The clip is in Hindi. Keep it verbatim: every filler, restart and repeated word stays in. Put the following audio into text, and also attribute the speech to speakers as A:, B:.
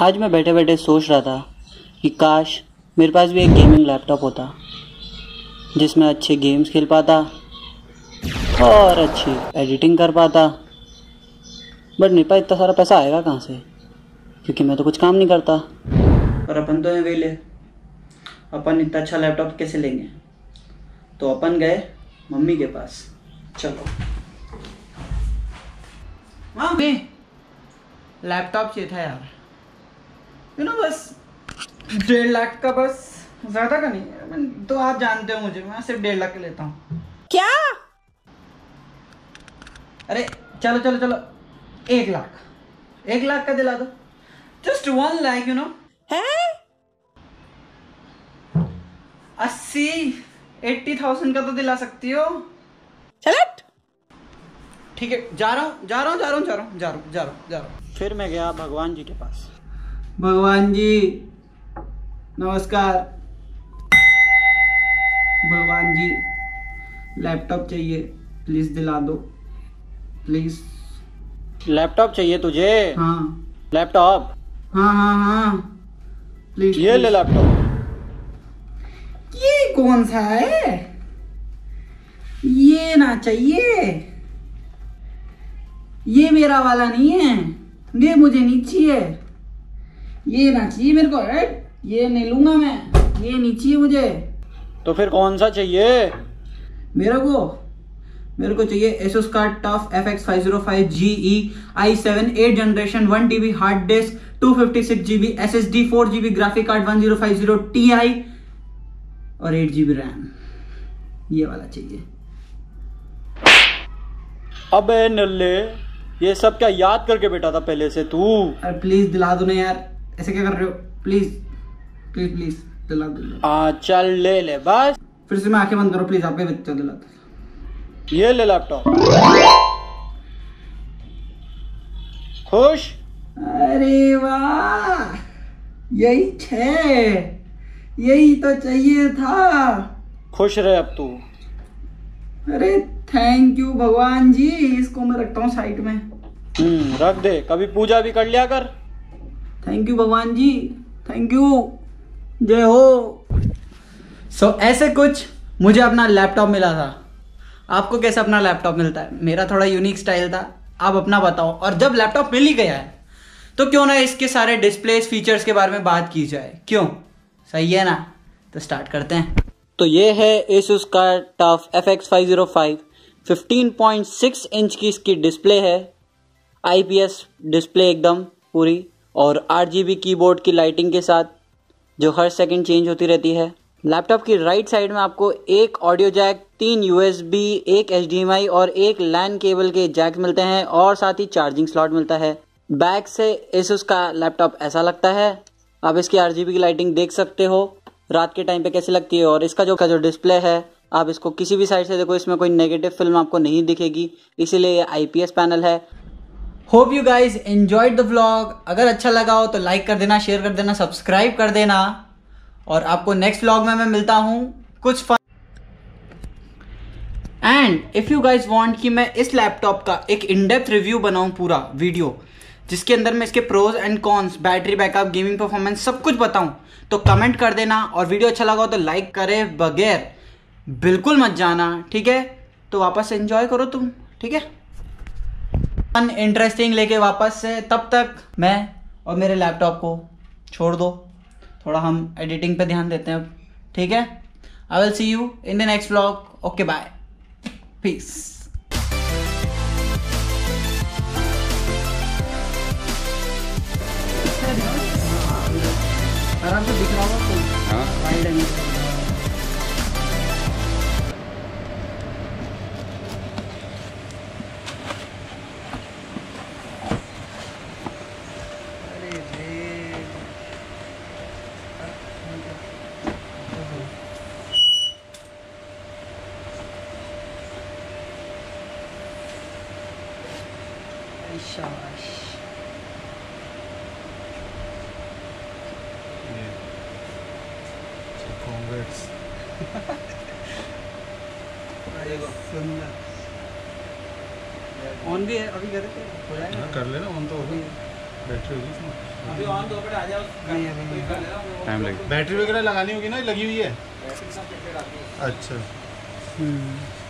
A: आज मैं बैठे बैठे सोच रहा था कि काश मेरे पास भी एक गेमिंग लैपटॉप होता जिसमें अच्छे गेम्स खेल पाता और अच्छी एडिटिंग कर पाता। बट मेरे पास इतना सारा पैसा आएगा कहाँ से, क्योंकि मैं तो कुछ काम नहीं करता। और अपन तो हैं वेले, अपन इतना अच्छा लैपटॉप कैसे लेंगे? तो अपन गए मम्मी के पास। चलो मम्मी, लैपटॉप चाहिए था यार, यू नो बस डेढ़ लाख का, बस ज्यादा का नहीं। तो आप जानते हो मुझे, मैं सिर्फ डेढ़ लाख का लेता हूँ।
B: क्या?
A: अरे चलो चलो चलो, एक लाख एक लाख का दिला दो, just one lakh, you know.
B: है
A: अस्सी एट्टी थाउजेंड का तो दिला सकती हो।
B: चलट।
A: ठीक है, जा रहा हूँ जा रहा हूँ जा रहा हूँ जा रहा हूँ जा रहा हूँ जा रहा हूँ जा रहा हूँ। फिर मैं गया भगवान जी के पास। भगवान जी नमस्कार। भगवान जी, लैपटॉप चाहिए, प्लीज दिला दो, प्लीज। लैपटॉप चाहिए तुझे? हाँ लैपटॉप, हाँ हाँ हाँ प्लीज। ये ले लैपटॉप। ये कौन सा है? ये ना चाहिए, ये मेरा वाला नहीं है, ये मुझे नहीं चाहिए, ये ना चाहिए मेरे को, ये नहीं लूंगा मैं, ये नहीं चाहिए मुझे। तो फिर कौन सा चाहिए? मेरे को मेरे को चाहिए Asus का TUF F X five zero five G E i seven eight generation, one T B hard disk, two fifty six G B S S D, four G B graphic card, one zero five zero Ti और एट जी बी रैम। ये वाला चाहिए। अबे नल्ले, ये सब क्या याद करके बैठा था पहले से तू? अरे प्लीज दिला दो ना यार, ऐसे क्या कर रहे हो? प्लीज प्लीज प्लीज दिला दो। आ चल ले ले बस। फिर से मैं आंखें बंद करो प्लीज, आपके बच्चा दिला दो। ये ले लैपटॉप। खुश? अरे वाह, यही है, यही तो चाहिए था। खुश रहे अब तू। अरे थैंक यू भगवान जी, इसको मैं रखता हूँ साइड में। हम्म रख दे, कभी पूजा भी कर लिया कर। थैंक यू भगवान जी, थैंक यू, जय हो। सो so, ऐसे कुछ मुझे अपना लैपटॉप मिला था। आपको कैसे अपना लैपटॉप मिलता है? मेरा थोड़ा यूनिक स्टाइल था, आप अपना बताओ। और जब लैपटॉप मिल ही गया है तो क्यों ना इसके सारे डिस्प्लेस फीचर्स के बारे में बात की जाए, क्यों? सही है ना? तो स्टार्ट करते हैं। तो ये है Asus का TUF F X five zero five, fifteen point six inch की इसकी डिस्प्ले है, आई पी एस डिस्प्ले एकदम पूरी, और आठ जी बी कीबोर्ड की लाइटिंग के साथ जो हर सेकंड चेंज होती रहती है। लैपटॉप की राइट साइड में आपको एक ऑडियो जैक, तीन यू एस बी, एक एच डी एम आई और एक लैन केबल के जैक मिलते हैं, और साथ ही चार्जिंग स्लॉट मिलता है। बैक से Asus का लैपटॉप ऐसा लगता है। आप इसकी आर जी बी की लाइटिंग देख सकते हो रात के टाइम पे कैसी लगती है। और इसका जो का जो डिस्प्ले है, आप इसको किसी भी साइड से देखो, इसमें कोई नेगेटिव फिल्म आपको नहीं दिखेगी, इसीलिए ये आई पी एस पैनल है। Hope you guys enjoyed the vlog. अगर अच्छा लगा हो तो लाइक कर देना, शेयर कर देना, सब्सक्राइब कर देना, और आपको नेक्स्ट व्लॉग में मैं मिलता हूँ कुछ fun. And if you guys want कि मैं इस लैपटॉप का एक इन डेप्थ रिव्यू बनाऊं, पूरा वीडियो जिसके अंदर मैं इसके pros and cons, battery backup, gaming performance सब कुछ बताऊं, तो कमेंट कर देना। और वीडियो अच्छा लगा हो तो लाइक करे बगैर बिल्कुल मत जाना, ठीक है? तो वापस एंजॉय करो तुम, ठीक है? फन इंटरेस्टिंग लेके वापस से, तब तक मैं और मेरे लैपटॉप को छोड़ दो, थोड़ा हम एडिटिंग पे ध्यान देते हैं अब, ठीक है? I will see you in the next vlog. Okay bye, peace. आराम से दिख रहा होगा। हाँ वाइड एंगल। अरे रे, शाबाश।
C: Congrats.
A: ऑन भी है, अभी कर रहे थे, हो जाएगा।
C: कर लेना, ऑन तो होगा।
B: बैटरी होगी इसमें?
A: अभी ऑन दो पर आ जाओ। नहीं अभी नहीं
B: टाइम लगेगा। बैटरी वगैरह लगानी होगी ना, लगी हुई है? अच्छा।